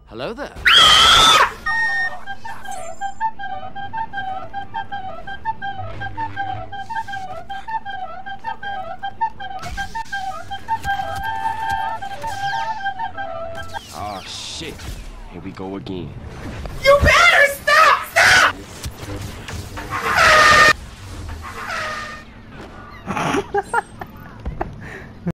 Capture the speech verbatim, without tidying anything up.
Hello there. Oh shit. Here we go again. You